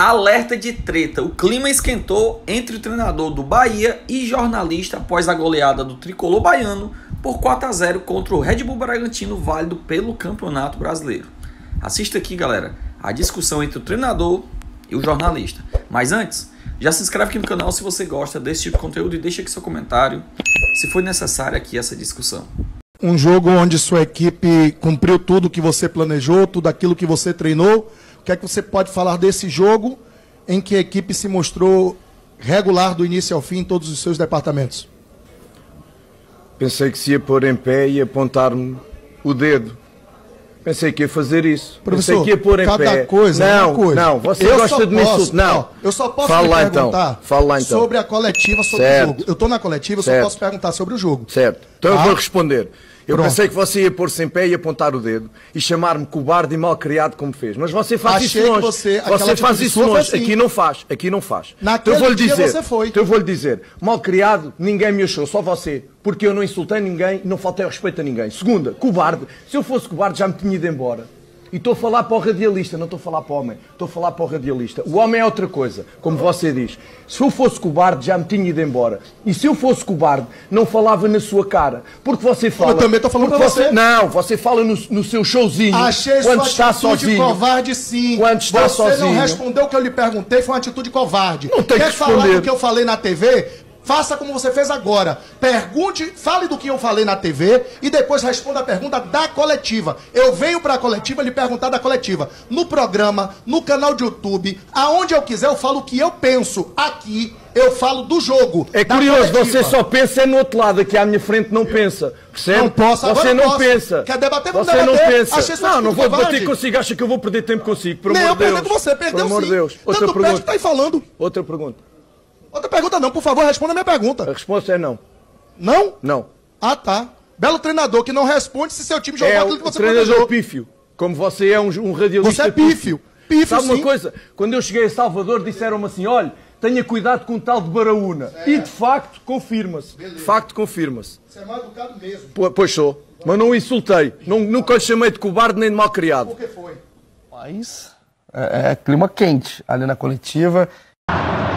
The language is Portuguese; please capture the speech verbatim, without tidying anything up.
Alerta de treta. O clima esquentou entre o treinador do Bahia e jornalista após a goleada do tricolor baiano por quatro a zero contra o Red Bull Bragantino, válido pelo Campeonato Brasileiro. Assista aqui, galera, a discussão entre o treinador e o jornalista. Mas antes, já se inscreve aqui no canal se você gosta desse tipo de conteúdo e deixa aqui seu comentário se foi necessária aqui essa discussão. Um jogo onde sua equipe cumpriu tudo que você planejou, tudo aquilo que você treinou. O que é que você pode falar desse jogo em que a equipe se mostrou regular do início ao fim em todos os seus departamentos? Pensei que se ia pôr em pé e apontar-me o dedo. Pensei que ia fazer isso. Professor, Pensei que ia pôr em cada pé. coisa é não, uma coisa. não, você eu gosta de me insultar. Não. não, eu só posso Fala me lá, perguntar então. Fala lá, então. sobre a coletiva, sobre certo. o jogo. Eu estou na coletiva, eu certo. só posso perguntar sobre o jogo. Certo. Então tá? eu vou responder. Eu Pronto. pensei que você ia pôr-se em pé e apontar o dedo e chamar-me cobarde e malcriado como fez. Mas você faz Achei isso longe. Que você você faz isso longe. Assim. Aqui não faz. Aqui não faz. Naquele então eu vou-lhe dia dizer, você foi. Então eu vou-lhe dizer, malcriado, ninguém me achou, só você. Porque eu não insultei ninguém e não faltei respeito a ninguém. Segunda, cobarde. Se eu fosse cobarde já me tinha ido embora. E estou a falar para o radialista, não estou a falar para o homem. Estou a falar para o radialista. O homem é outra coisa, como você diz. Se eu fosse cobarde, já me tinha ido embora. E se eu fosse cobarde, não falava na sua cara. Porque você fala... Eu também estou falando para você. Não, você fala no, no seu showzinho. Achei quando sua está atitude sozinho. covarde, sim. Quando está você sozinho. Você não respondeu o que eu lhe perguntei, foi uma atitude covarde. Não tem Quer que falar responder. do que eu falei na T V? Faça como você fez agora. Pergunte, fale do que eu falei na T V e depois responda a pergunta da coletiva. Eu venho para a coletiva lhe perguntar da coletiva. No programa, no canal de YouTube, aonde eu quiser eu falo o que eu penso. Aqui eu falo do jogo. É curioso, você só pensa no outro lado, aqui à minha frente não pensa. Percebe? Não posso, agora Você não posso. pensa. Quer debater? Vamos Você debater. não pensa. Achei sua não, não vou covarde. debater consigo. Acha que eu vou perder tempo consigo? Por Nem amor eu de Deus. perder com você, perdeu Por amor sim. de Deus. Outra Tanto pergunta. perde que tá aí falando. Outra pergunta. Outra pergunta não, por favor, responda a minha pergunta. A resposta é não. Não? Não. Ah, tá. Belo treinador que não responde se seu time jogou É aquilo o que você treinador planejou. pífio. Como você é um, um radialista Você é pífio. Pífio, Sabe sim. uma coisa? Quando eu cheguei a Salvador disseram-me assim, olha, tenha cuidado com o tal de Baraúna. É. E de facto confirma-se. De facto confirma-se. Você é mal educado mesmo. Po pois sou. Mas não o insultei. Não, nunca lhe chamei de cobarde nem de malcriado. Por que foi? Mas é, é clima quente ali na coletiva.